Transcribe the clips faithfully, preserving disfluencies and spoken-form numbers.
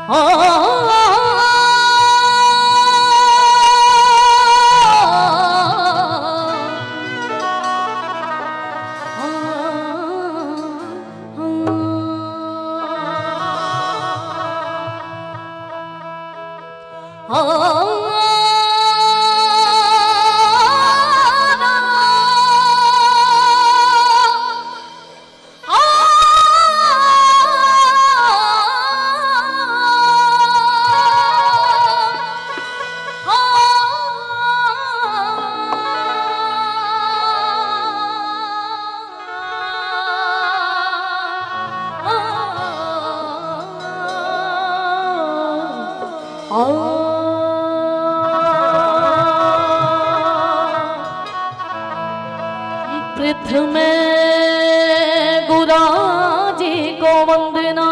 पृथ्वी में गुरा जी को वंदना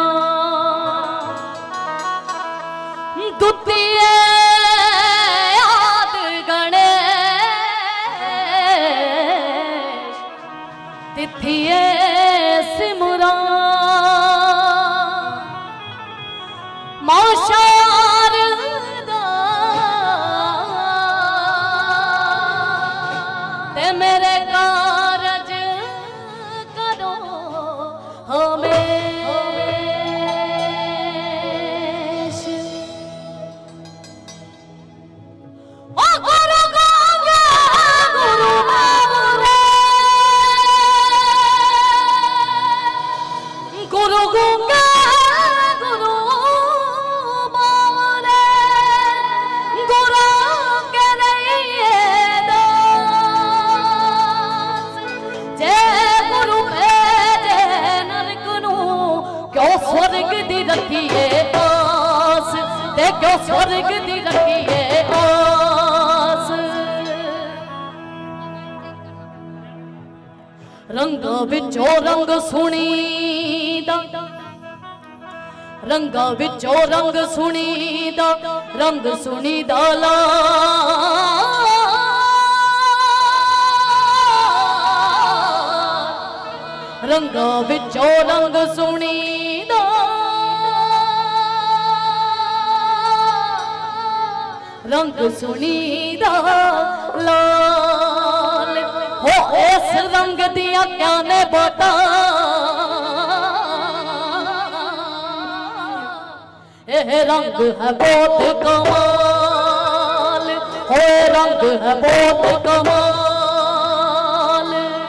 द्वितीय आद गणेश तिथिय सिमरा मां शारदा ते मेरे कारज करो हमेश। ओ गुरु गंगा गुरु बाबरे गुरु गंगा गुरु बाबरे गुरु के रहिए दास जे गुरु भेजे नरक नू क्यों स्वर्ग दी रखिए आस ते क्यों स्वर्ग दी रखिए आस। रंग विचो रंग सुनीदा रंग विचो रंग सुनीदा रंग सुनीदा लाल रंग विचो रंग सुनीदा रंग सुनीदा लाल हो इस रंग दिया क्या ने बता यह रंग है बहुत कमाल हो रंग है बहुत कमाल।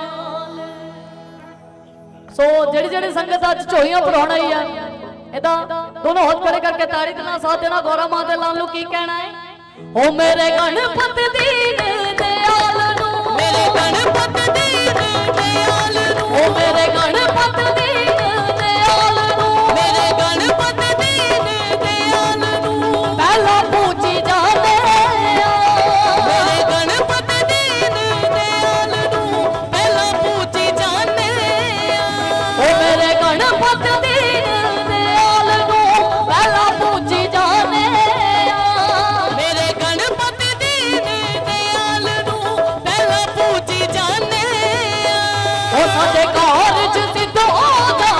सो जेड़ी जेड़ी संगत अज झोलियां भराउण आई है एदा दोनों हाथ खड़े करके ताड़ी देना साथ देना गौरा मां दे लाल नूं की कहना है। ओ मेरे गणपत दीन दयाल नू मेरे गणपत दीन दयाल नू ओ मेरे गणपत दीन दयाल नू मेरे गणपत दीन दयाल नू पहला पूजी जाने मेरे गणपत दीन दयाल नू पहला पूजी जाने ओ मेरे गणपत दीन दयाल नू पहला पूजी जाने मेरे गणपत दीन दयाल नू पहला पूजी जाने ओ साडे कारज सिद्ध हो जा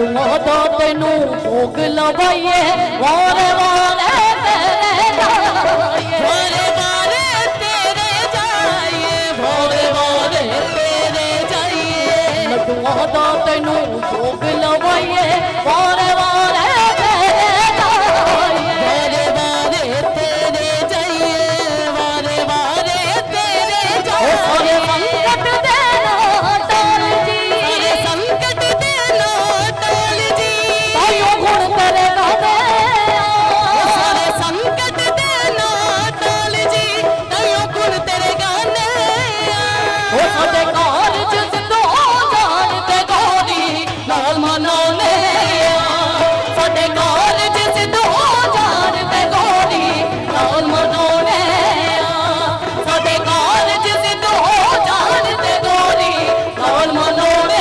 लड्डुओं दा तेनू भोग लवाइए वारे वारे तेरे जाइए वारे वारे तेरे जाइए वारे वारे तेरे जाइए लड्डुओं दा तेनू भोग लवाइए वारे वारे तेरे जाइए वारे वारे तेरे जाइए वारे वारे तेरे जाइए सारे संकट देना टाल जी सारे संकट देना टाल जी तायो गुण तेरे गाने सारे संकट देना टाल जी तायो गुण तेरे गाने ओ साडे कारज सिद्धो जान ते गौरी नाल मनाने साडे कारज सिद्धो जान ते गौरी नाल मनाने साडे कारज सिद्धो जान ते गौरी नाल मनाने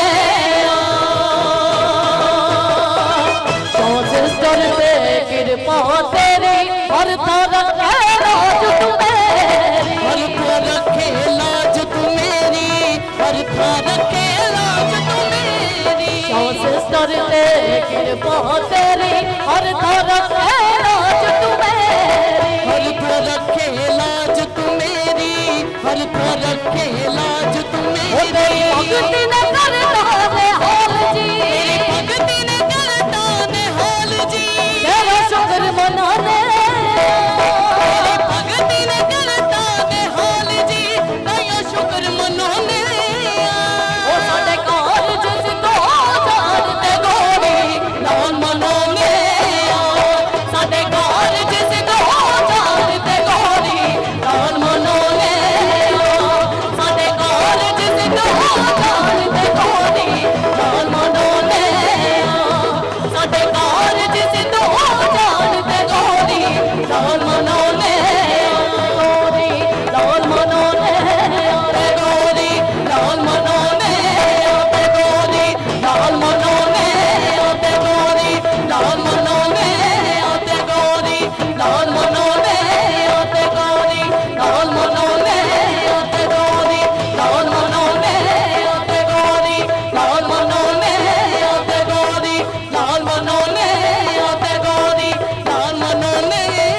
तो सिस्टर ते कृपा तेरी हर थां रखे लाज तू मेरी हर थां रखे लाज तू मेरी हर थां रखे लाज तू मेरी तो सिस्टर ते कृपा तेरी हर थां रखे लाज तू मेरी हर थां रखे लाज तू मेरी हर थां रखे लाज तू मेरी तेरी भक्ति ने करता है हाल जी तेरी भक्ति ने करता है हाल जी तेरा शुक्र मनाने तेरी भक्ति ने करता है हाल जी तेरा शुक्र मनाने ओ साडे कारज सिद्धो जान ते गौरी नाल मनाने साडे कारज सिद्धो जान ते गौरी नाल मनाने साडे कारज सिद्धो जान ते गौरी नाल मनाने साडे कारज सिद्धो जान ते गौरी नाल मनाने गौरी नाल मनाने ते गौरी नाल मनाने ते गौरी नाल मनाने ते गौरी नाल मनाने ते गौरी नाल मनाने ते गौरी नाल मनाने ते गौरी नाल मनाने ते गौरी नाल मनाने ते गौरी नाल मनाने ते गौरी नाल मनाने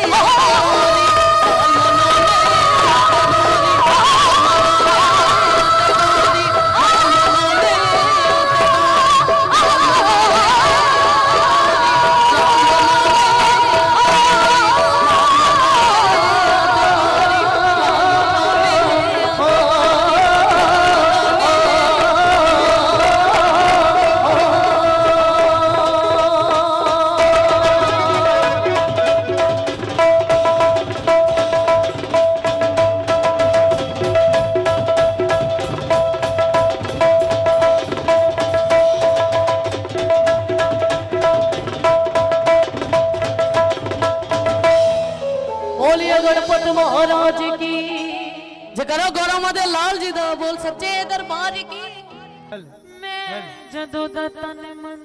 बोलिए गणपत महाराज की जकरो गौरव माते लाल जी दा बोल सच्चे दरबार की मैं जदों दा तन मन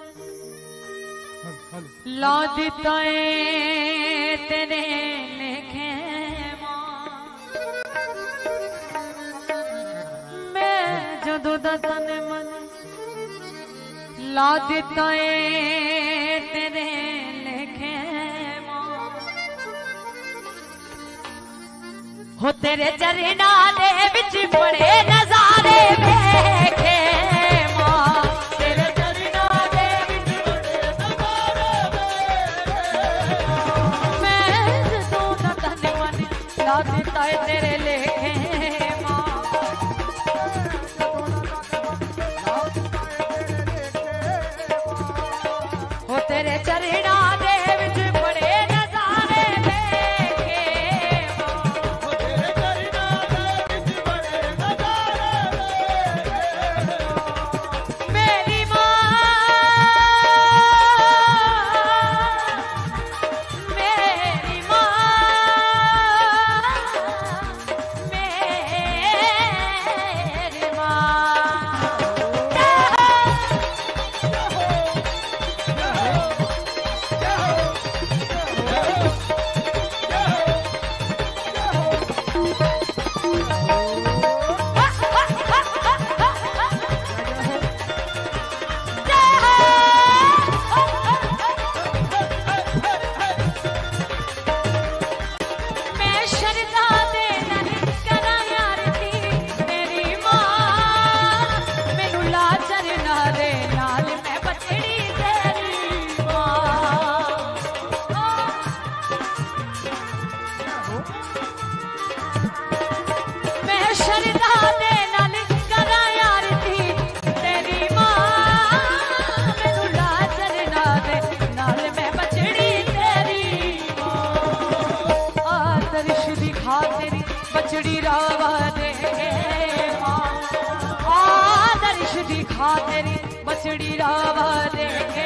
ला दिता है तेरे लेखे मां मैं जदों दा तन मन ला दिता है तेरे लेखे हो तेरे चरणा दे विच बड़े नजारे देखे मां तेरे चरणा दे विच बड़े नजारे देखे मैं जदों दा तन मन ला दिता है तेरे लेखे मां हो तेरे चरणा दे विच बड़े नजारे देखे मां हो तेरे चरणा दे विच उजड़ी रावा देखे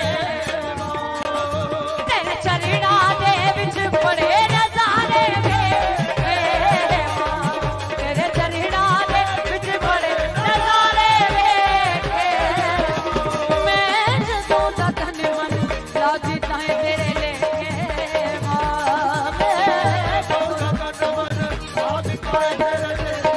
तेरे चरणा दे विच बड़े नजारे वेखे तेरे चरणा दे विच बड़े नजारे वेखे मैं जदों दा तन मन लागी ताए तेरे लेके मां मैं जदों दा तन मन लागी ताए तेरे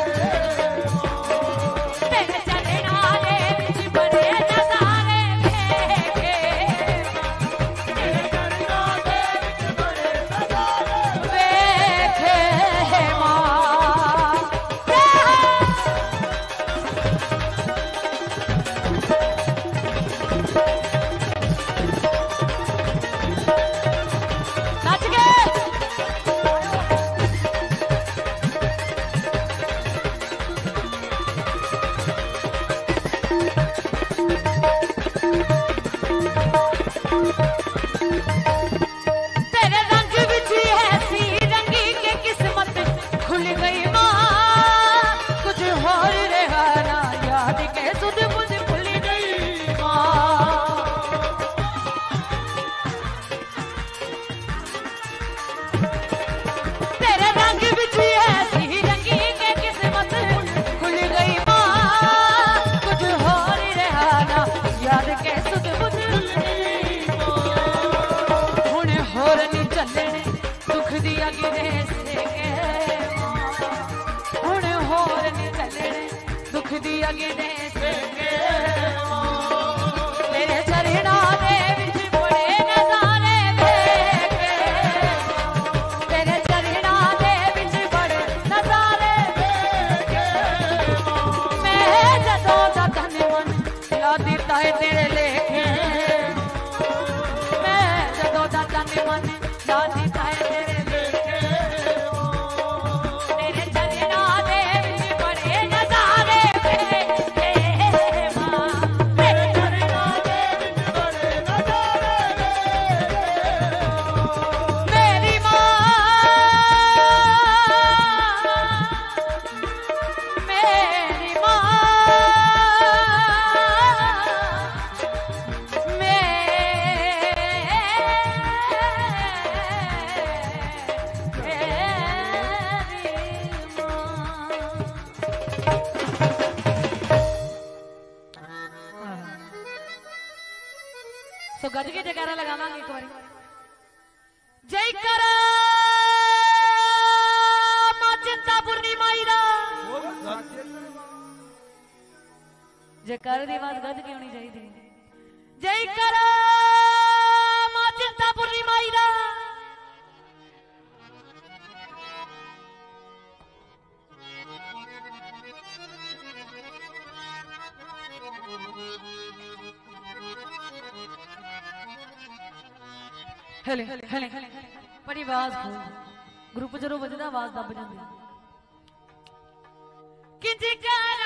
तो गज के जयकारा लगावांगे एक बारी जयकारा मां चिंतापुरनी माईरा जयकारे दी आवाज गज के होनी चाहिए जयकारा मां चिंतापुरनी माईरा हेले हेले बड़ी आवाज ग्रुप जरो बजदा आवाज दब जांदी किंज कर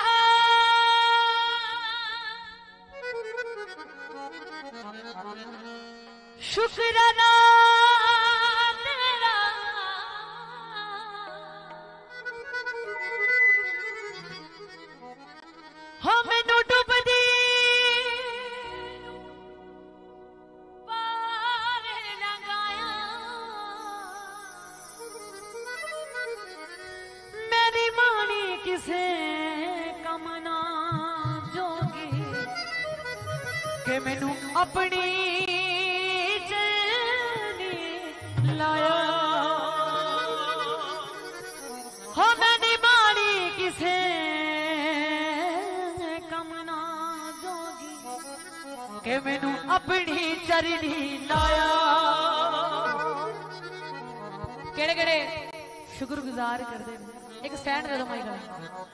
शुक्राना तेरा हम मैनू डुबदी किसे कमना जोगी के मैनू अपनी जनी लाया हो मैंने मारी किसे कमना जोगी के मैनू अपनी चरनी लाया केड़े केड़े शुक्रगुजार कर दे एक स्टैंड दे दो माई का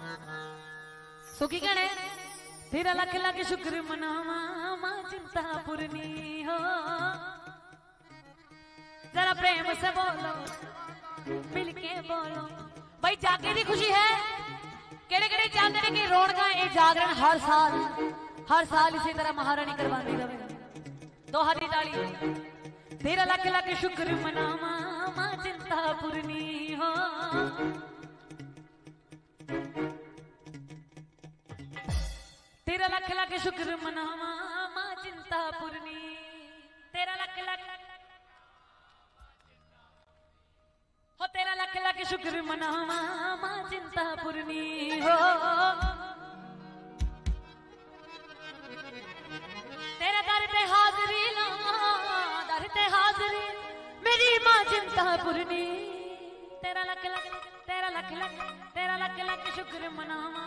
सो की कहना है तेरा लख लख शुक्र मनावा मां चिंतापुरनी हो जरा प्रेम से बोलो मिल के बोलो भाई जागे की खुशी है केड़े केड़े चाहते हैं कि रौनक ये जागरण हर साल हर साल इसी तरह महारानी करवाती रहेगा दो हाथी ताली तेरा लख लख शुक्र मनावा मां चिंतापुरनी हो तेरा लख लख शुक्र मनावा चिंतापुरनी तेरा लख लख हो तेरा लख लख शुक्र मनावा मां चिंतापुरनी हो तेरा दर पे हाजरी लावा दर पे हाजरी मेरी मां चिंतापुरनी तेरा लख लख तेरा लख लख तेरा लख लख शुक्र मनावा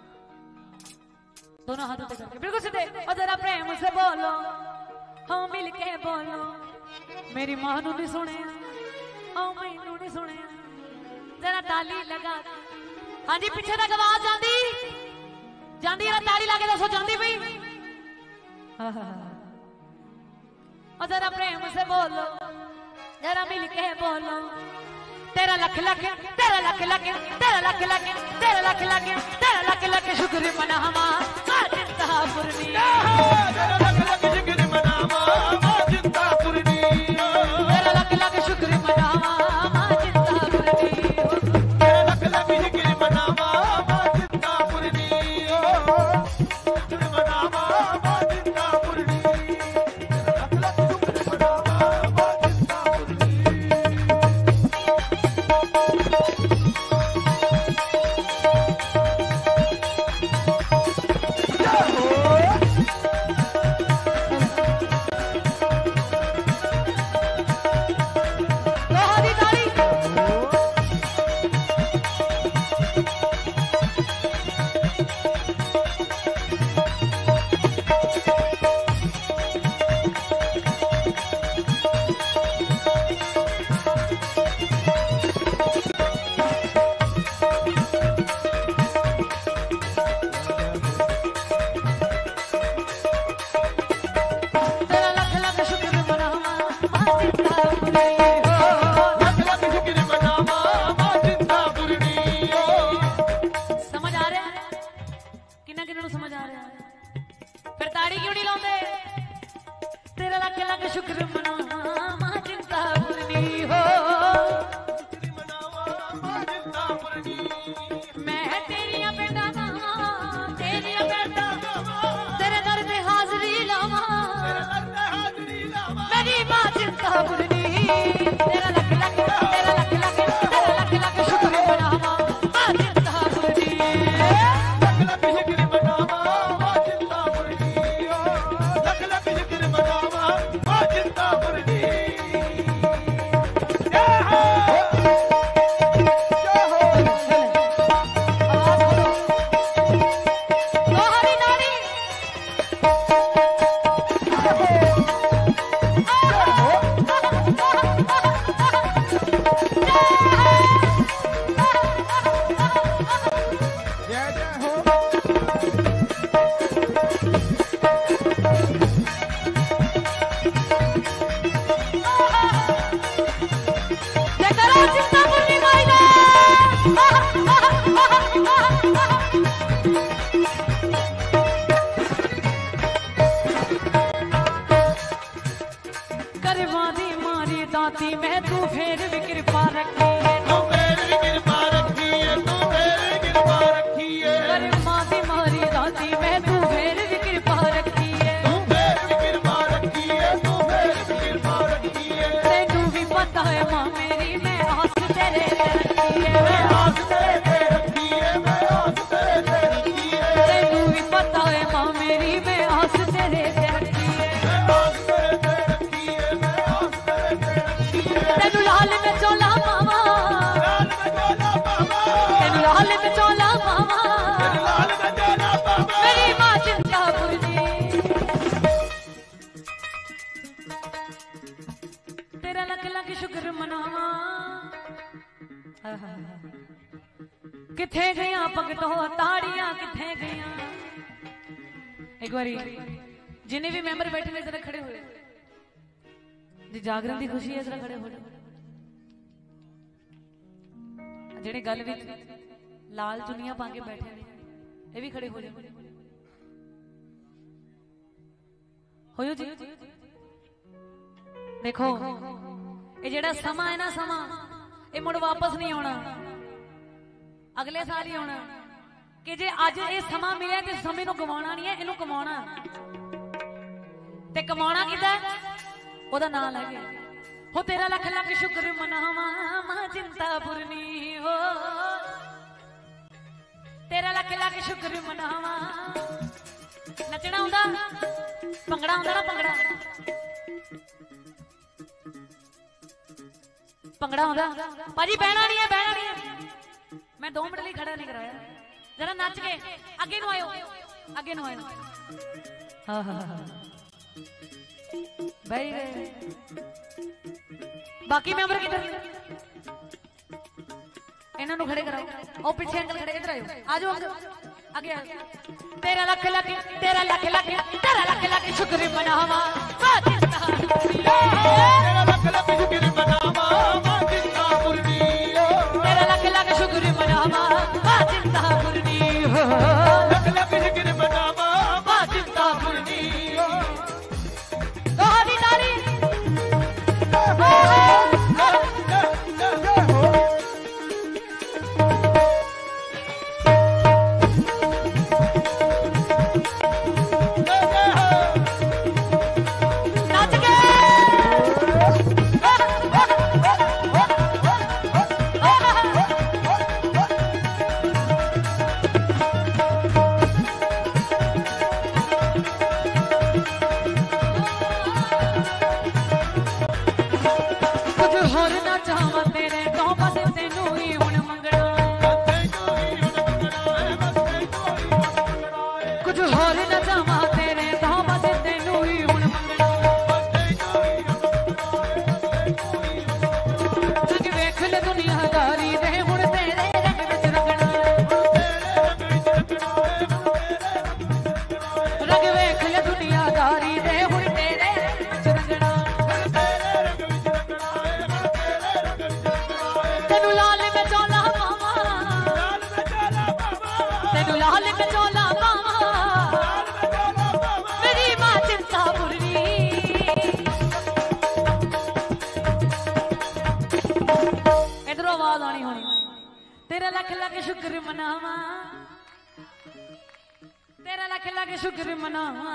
दोनों हाथों से करके बिल्कुल सीधे और जरा प्रेम से बोलो हाँ मिल के बोलो मेरी मां नू नहीं सुने हाँ मैनू नहीं सुने जरा ताली लगा हाँ जी पीछे तक आवाज आंदी जांदी जरा ताली लगा दसो जांदी पई और जरा प्रेम से बोलो जरा मिल के बोलो तेरा लख लख तेरा लख लख तेरा लख लख तेरा लख लख तेरा लख लख शुक्र मनावा मां चिंतापुरनी तेरा लख लख शुक्र मनावा मां चिंतापुरनी तेरा लख लख शुक्र मनावा मां चिंतापुरनी तेरा लख लख शुक्र मनावा मां चिंतापुरनी शुक्र मनावा मां चिंतापुरनी लख लख शुक्र मनावा मां चिंतापुरनी किथे गया भगतो ताड़ियां किथे गया एक बारी जिन्हें भी मेंबर बैठे ने जरा खड़े हुए जी जागरण की खुशी है जरा खड़े हो जेड़े गल विच लाल चुनियां पा के बैठे ने ये भी खड़े हो जाओ होयो जी देखो ये जेड़ा समा है ना समा ये मुड़ वापस नहीं आना अगले साल ही आना कि जे अज ये समा मिले तो समय नूं गवाउणा नहीं है इहनूं कमाउणा ते कमाना किदा ओदा नाम लगे हो तेरा लख लख शुक्र मनावा मां चिंतापुरनी हो तेरा लख लख शुक्र मनावा नचना आंदा भंगड़ा आंदा ना भंगड़ा भंगड़ा आंदा भाजी बहना नहीं है बहना नहीं है मैं दो मिनट लिए खड़ा नहीं कराया जरा नच के अगे नु आयो अगे नु आयो हाँ हाँ हाँ भाई बाकी मेंबर किधर इन्हों खड़े कराओ और पीछे अंकल खड़े इधर आयो आ जाओ आगे आओ तेरा लख लख तेरा लख लख तेरा लख लख शुक्र मनावा तेरा लख लख शुक्र मनावा मां चिंतापुरनी तेरा लख लख शुक्र मनावा मां चिंतापुरनी लख लख शुक्र मनावा मां चिंतापुरनी दोहरी ताली तेरा लख लख शुक्र मनावा तेरा लख लख शुक्र मनावा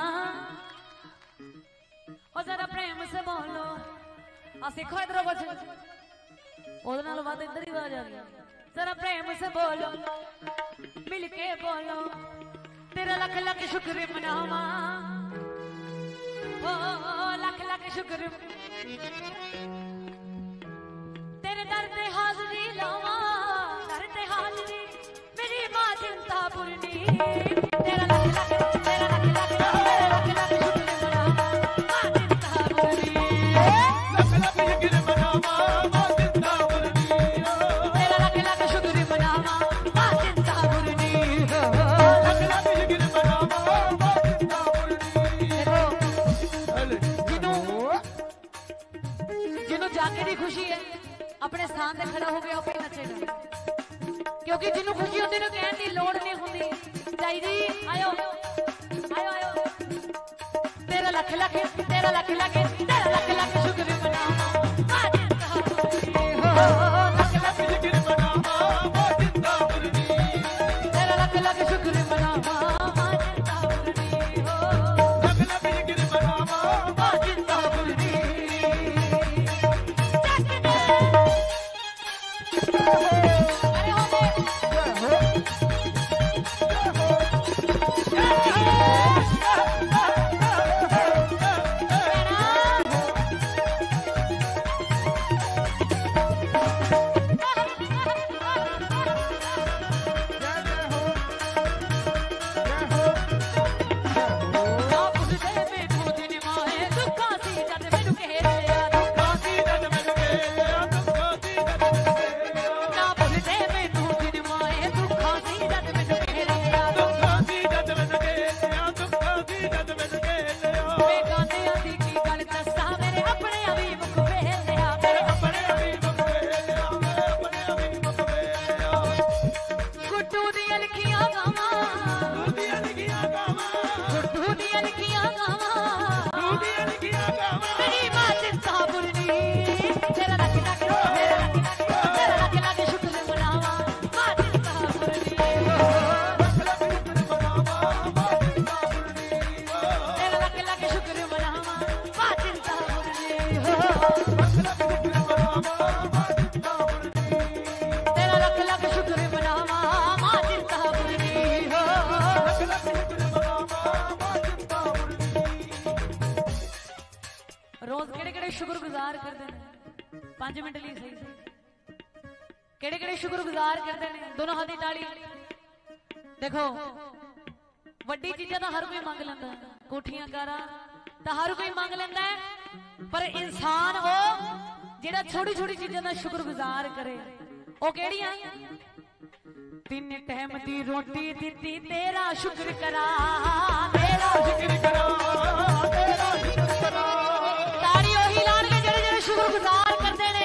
और जरा प्रेम से बोलो आ सीखो इधर कुछ ओदे नाल बात इधर ही आ जा रही जरा प्रेम से बोलो मिल के बोलो तेरा लख लख शुक्र मनावा ओ लख लख शुक्र तेरे दर पे हाजरी लावा हाजरी मेरी मां चिंतापुरनी तेरा लख लख तेरा लख लख तेरा लख लख शुक्र मनावा मां चिंतापुरनी लख लख शुक्र मनावा मां चिंतापुरनी तेरा लख लख शुक्र मनावा मां चिंतापुरनी लख लख शुक्र मनावा मां चिंतापुरनी जिन्हों जिन्हों जाके दी खुशी है अपने स्थान पे खड़ा हो गया अपने नचेगा क्योंकि जिन्हों खुशी होती है कहने की लोड़ नहीं होती चाई जी आयो आयो आयो तेरा लख लख तेरा लख लख तेरा लख लख शुक्र मनावा मां चिंतापुरनी लख लख शुक्र मनावा मां चिंतापुरनी तेरा लख लख शुक्र मनावा मां चिंतापुरनी लख लख शुक्र मनावा मां चिंतापुरनी शुक्र मनावा शुक्रगुजार करते हैं पांच मिनट लिए सही सही केड़े केड़े शुक्रगुजार करते हैं दोनों हाथी ताली देखो वड्डी चीज़ां तो हर कोई मंग लेंदा है कोठियां कारां तो हर कोई मंग लेंदा है पर इंसान वो जेड़ा छोटी छोटी चीज़ां दा शुक्रगुजार करे वो केड़ियां तीन टाइम दी रोटी दित्ती तेरा शुक्र करा तेरा शुक्र करा तेरा शुक्र करा ताड़ी ओही लान के जेड़े जेड़े शुक्रगुजार करदे ने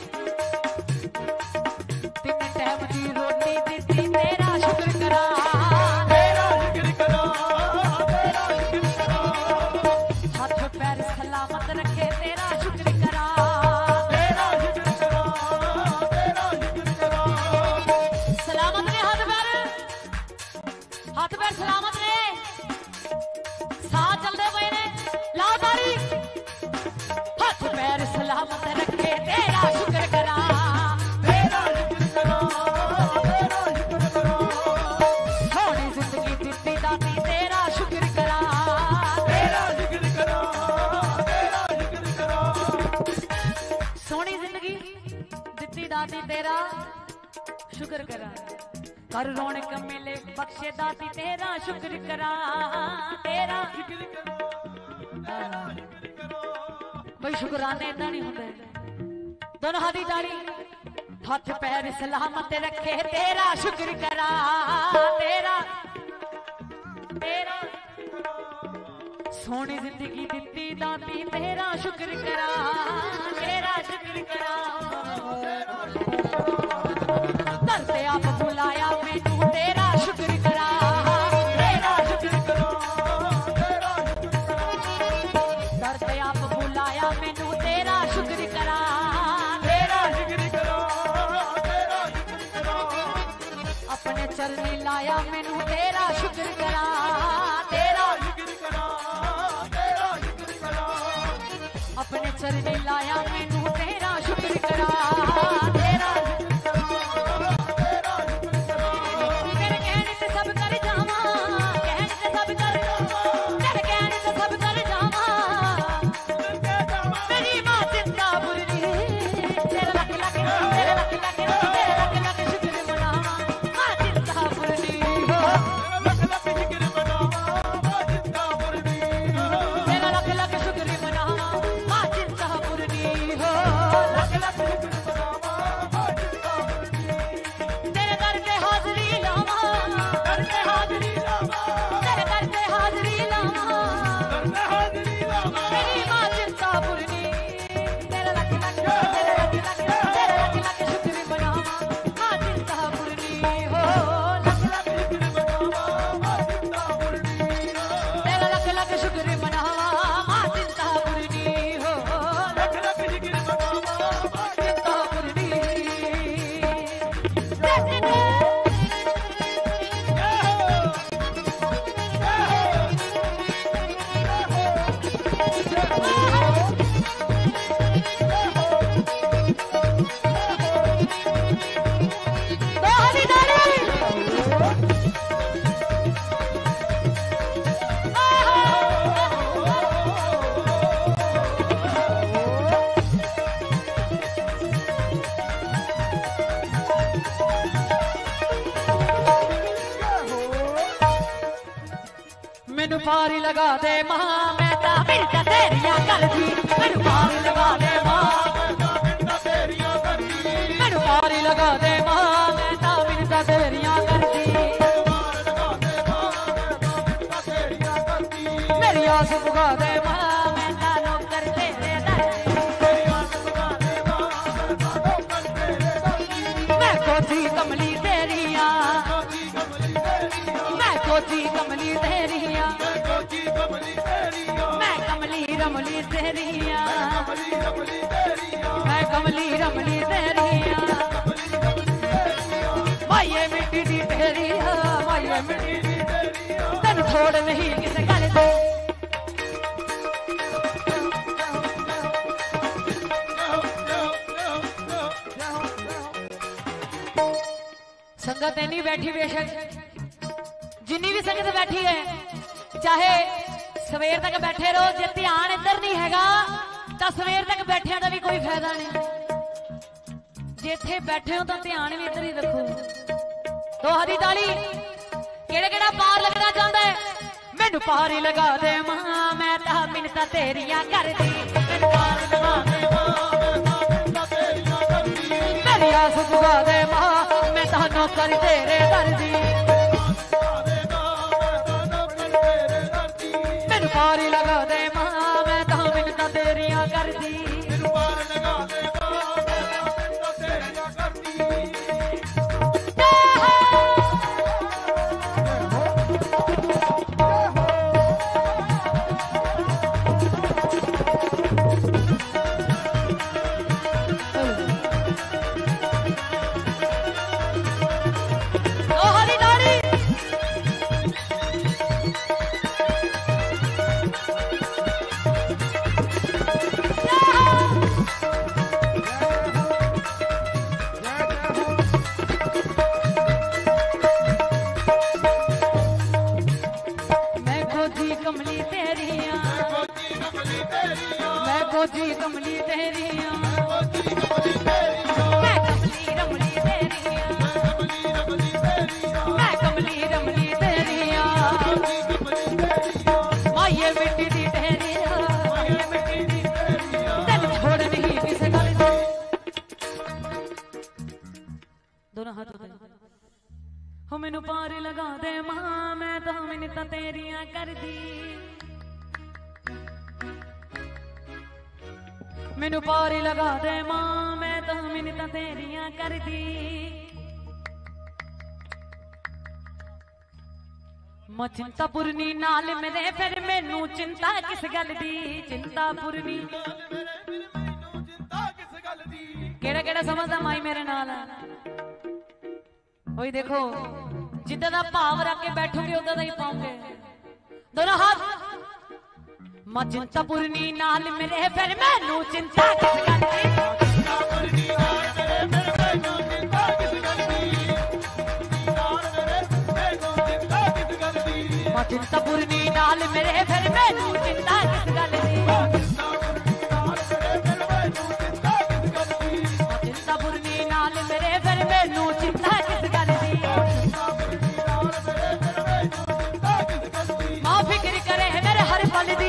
तीन टाइम दी रोटी दित्ती तेरा शुक्र करा तेरा शुक्र करा तेरा शुक्र करा हाथ पैर सलामत रखे तेरा शुक्र करा तेरा शुक्र करा तेरा शुक्र करा सलामत ने हाथ पैर हाथ पैर सलामत ने साथ चलते पे ने लाओ ताड़ी हाथ पैर सलामत रखे तेरा शुक्र करा तेरा शुक्र करा तेरा शुक्र करा सोनी जिंदगी दित्ती दाती तेरा शुक्र करा तेरा शुक्र करा तेरा शुक्र करा सोनी जिंदगी दित्ती दाती तेरा शुक्र करा कर रौनक मिले बख्शे दाती तेरा शुक्र करा तेरा शुक्र करा भाई शुक्राने इतना नहीं होंगे दोनों हाथी ताड़ी हाथ पैर सलामत रखे तेरा शुक्र करा तेरा तेरा सोनी जिंदगी दित्ती दाती तेरा शुक्र करा तेरा शुक्र करा करते आप बुलाया मैनू तेरा शुक्र करा तेरा शुक्र करा तेरा शुक्र करा करते आप बुलाया मैनू तेरा शुक्र करा तेरा शुक्र करा तेरा शुक्र करा अपने चरनी लाया मैनू तेरा शुक्र करा तेरा शुक्र करा तेरा शुक्र करा अपने चरनी लाया मैनू तेरा शुक्र करा तेरा मैनू पारी लगा दे मां मैं ता मिलता तेरियां करदी मैनू पारी लगा दे मां मैं ता मिलता तेरियां करदी मैनू पारी लगा दे मां मैं ता मिलता तेरियां करदी मेरी आस पुगा दे मां मैं ता नौकर तेरे दर मेरी आस पुगा दे मां मैं ता नौकर तेरे दर मैं कोठी कमली तेरियां मैं कोठी कमली तेरियां मैं कमली रमली तेरियां मैं कमली रमली तेरियां माये मिट्टी दी तेरियां माये मिट्टी दी तेरियां तन छोड़ नहीं किसे गल दे संगत नहीं बैठी बेशक जिन्नी भी संगत बैठी है चाहे सवेर तक बैठे रहो जे ध्यान इधर नहीं हैगा ਤਾਂ ਸਵੇਰ ਤੱਕ ਬੈਠਿਆਂ ਦਾ ਵੀ ਕੋਈ ਫਾਇਦਾ ਨਹੀਂ। ਜੇ ਇੱਥੇ ਬੈਠੇ ਹੋ ਤਾਂ ਧਿਆਨ ਵੀ ਇੱਧਰ ਹੀ ਰੱਖੋ। ਦੋਹਾਂ ਦੀ ਤਾਲੀ। ਕਿਹੜਾ ਕਿਹੜਾ ਪਾਰ ਲੱਗਣਾ ਚਾਹੁੰਦਾ ਹੈ? ਮੈਨੂੰ ਪਾਰ ਹੀ ਲਗਾ ਦੇ ਮਾਂ ਮੈਂ ਤਾਂ ਮਿੰਨਤਾਂ ਤੇਰੀਆਂ ਕਰਦੀ। ਮੈਨੂੰ ਪਾਰ ਲਗਾ ਦੇ ਮਾਂ ਮੇਰੀ ਆਸ ਪੁਗਾ ਦੇ ਮਾਂ ਮੈਂ ਤਾਂ ਨੌਕਰ ਤੇਰੇ ਦਰਦੀ। ਮੈਨੂੰ ਪਾਰ ਹੀ ਲਗਾ ਦੇ ਮਾਂ ਮੈਂ ਤਾਂ ਮਿੰਨਤਾਂ ਤੇਰੀਆਂ ਕਰਦੀ। ਮੈਨੂੰ ਪਾਰ ਲਗਾ ਦੇ ਮਾਂ ਮੈਂ ਤਾਂ ਮਿੰਨਤਾਂ ਤੇਰੀਆਂ ਕਰਦੀ। ਕੋਜੀ ਕਮਲੀ ਤੇਰੀਆਂ ਮੈਂ ਕਮਲੀ ਰਮਲੀ ਤੇਰੀਆਂ ਮੈਂ ਕਮਲੀ ਰਮਲੀ ਤੇਰੀਆਂ ਮਾਏ ਮਿੱਟੀ ਦੀ ਤੇਰੀਆਂ ਤੈਨੂੰ ਛੋੜ ਨਹੀਂ ਕਿਸੇ ਗੱਲ ਦੀ। ਦੋਨੋਂ ਹੱਥ ਉਤੇ ਹੋ ਮੈਨੂੰ ਪਾਰ ਲਗਾ ਦੇ ਮਾਂ ਮੈਂ ਤਾਂ ਮਿੰਨਤਾਂ ਤੇਰੀਆਂ ਕਰਦੀ। ਮੈਨੂੰ ਪਾਰੀ ਲਗਾ ਦੇ ਮਾਂ ਮੈਂ ਤਾਂ ਮਿੰਨਤਾਂ ਤੇਰੀਆਂ ਕਰਦੀ। ਮੈਂ ਚਿੰਤਾ ਪੁਰਨੀ ਨਾਲ ਮੇਰੇ ਫਿਰ ਮੈਨੂੰ ਚਿੰਤਾ ਕਿਸ ਗੱਲ ਦੀ। ਚਿੰਤਾ ਪੁਰਨੀ ਕਿਹੜਾ ਕਿਹੜਾ ਸਮਝਦਾ ਮਾਈ ਮੇਰੇ ਨਾਲ ਹੋਈ। ਦੇਖੋ ਜਿੱਦਾਂ ਦਾ ਭਾਵ ਰੱਖ ਕੇ ਬੈਠੋਗੇ ਉਦਾਂ ਦਾ ਹੀ ਪਾਉਂਗੇ। ਦੋਨੋਂ ਹੱਥ ਮਾਂ ਚਿੰਤਾ ਪੁਰਨੀ ਨਾਲ ਮੇਰੇ ਫਿਰ ਮੈਨੂੰ ਚਿੰਤਾ ਕਿਸ ਗੱਲ ਦੀ। ਚਿੰਤਾ ਪੁਰਨੀ ਨਾਲ ਮੇਰੇ ਫਿਰ ਮੈਨੂੰ ਚਿੰਤਾ ਕਿਸ ਗੱਲ ਦੀ। ਮਾਂ ਚਿੰਤਾ ਪੁਰਨੀ ਨਾਲ ਮੇਰੇ ਫਿਰ ਮੈਨੂੰ ਚਿੰਤਾ ਕਿਸ ਗੱਲ ਦੀ। ਚਿੰਤਾ ਪੁਰਨੀ ਨਾਲ ਮੇਰੇ ਫਿਰ ਮੈਨੂੰ ਚਿੰਤਾ ਕਿਸ ਗੱਲ ਦੀ। ਮਾਂ ਫਿਕਰ ਕਰੇ ਮੇਰੇ ਹਰ ਪਲ ਦੀ।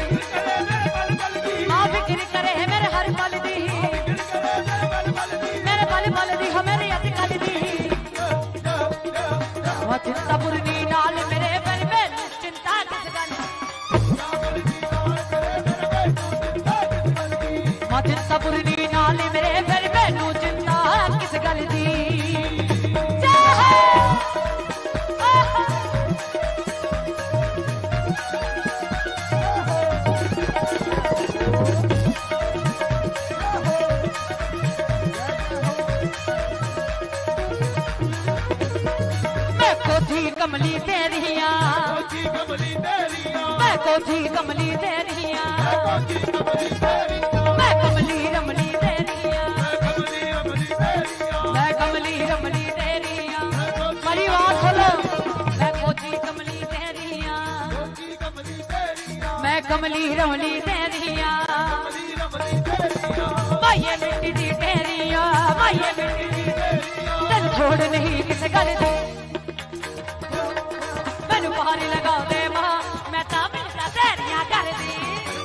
ਮਾਂ ਫਿਕਰ ਕਰੇ ਮੇਰੇ ਹਰ ਪਲ ਦੀ। ਮੇਰੇ ਪਲ ਪਲ ਦੀ ਹੋ ਮੇਰੀ ਅੱਜ ਕੱਲ ਦੀ। ਮਾਂ ਚਿੰਤਾ ਪੁਰਨੀ ਨਾਲ ਮੇਰੇ ਫਿਰ ਮੈਨੂੰ ਚਿੰਤਾ ਕਿਸ ਗੱਲ ਦੀ। ਮਾਂ ਚਿੰਤਾ ਪੁਰਨੀ ਨਾਲ ਮੇਰੇ ਫਿਰ ਮੈਨੂੰ ਚਿੰਤਾ ਕਿਸ ਗੱਲ ਦੀ। ਕੋਠੀ ਕਮਲੀ ਤੇਰੀਆਂ ਮੈਂ ਕੋਠੀ ਕਮਲੀ ਤੇਰੀਆਂ ਮੈਂ ਕਮਲੀ ਰਮਲੀ ਤੇਰੀਆਂ ਮੈਂ ਕਮਲੀ ਰਮਲੀ ਤੇਰੀਆਂ। ਮੇਰੀ ਆਵਾਜ਼ ਸੁਣੋ ਮੈਂ ਕੋਠੀ ਕਮਲੀ ਤੇਰੀਆਂ ਮੈਂ ਕਮਲੀ ਰਮਲੀ ਤੇਰੀਆਂ। ਮਾਏ ਮਿੱਟੀ ਦੀ ਤੇਰੀਆਂ ਮਾਏ ਮਿੱਟੀ ਦੀ ਤੈਨੂੰ ਛੋੜ ਨਹੀਂ ਕਿਸੇ ਗੱਲ ਦੀ। ਮੈਨੂੰ ਪਾਰੀ ਲਗਾ ਦੇ ਮਾਂ ਮੈਂ ਤਾਂ ਮਿੰਨਤਾਂ ਤੇਰੀਆਂ ਕਰਦੀ।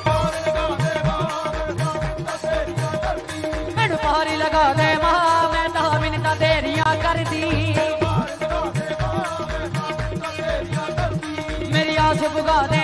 ਮੈਨੂੰ ਪਾਰੀ ਲਗਾ ਦੇ ਮਾਂ ਮੈਂ ਤਾਂ ਮਿੰਨਤਾਂ ਤੇਰੀਆਂ ਕਰਦੀ। ਮੇਰੀ ਆਸ ਪੁਗਾ ਦੇ